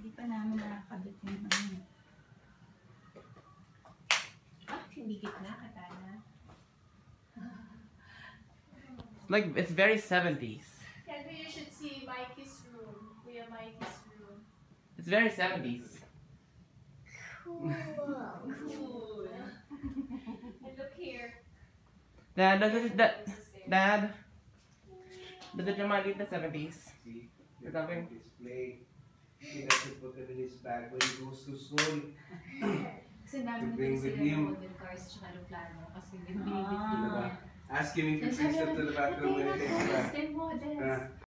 Hindi pa namin nakakabit yung ano. Hindi gitna, katana. It's very 70s. Yeah, you should see Mikey's room. Kuya Mikey's room. It's very 70s. Cool. Cool. And look here. Dad, Dad, does it remind you of the 70s? See, Or something? display. He doesn't put them in his bag when he goes to school. Kasi namin bring with him. model cars at aeroplano. Kasi binibigyan niya. Ask him if he brings them to the bathroom when he takes a bath. Models.